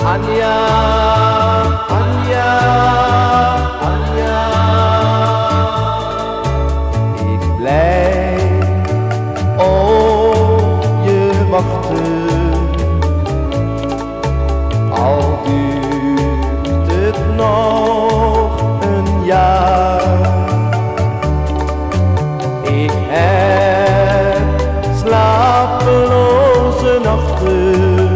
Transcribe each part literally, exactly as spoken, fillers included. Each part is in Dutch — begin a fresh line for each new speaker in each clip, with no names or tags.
Anja, Anja, Anja. Ik blijf op je wachten, al duurt het nog een jaar. Ik heb slapeloze nachten,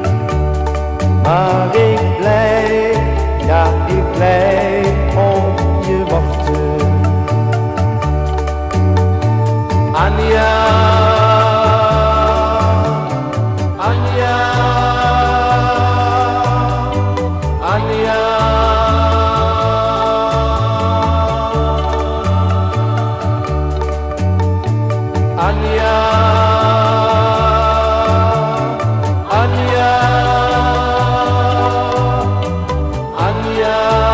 maar ik blijf, ja ik blijf op je wachten. Anja, Anja, Anja. Anja, Anja, Anja.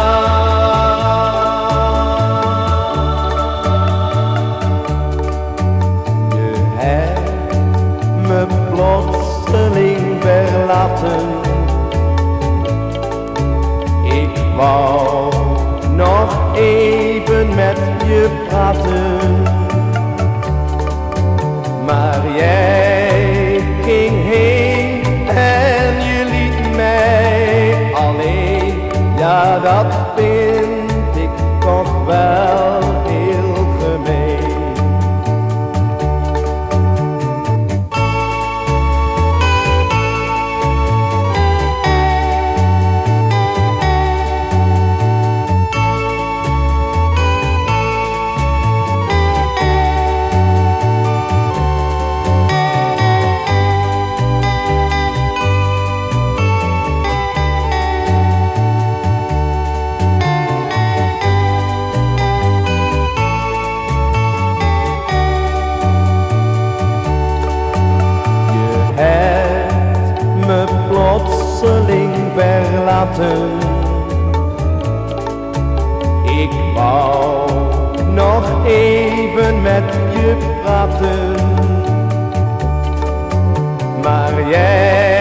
Je hebt me plotseling verlaten. Ik wou nog even met je praten, maar jij ging heen en je liet mij alleen. Ja, dat vind ik toch wel heel gemeen. Me plotseling verlaten. Ik wou nog even met je praten, maar jij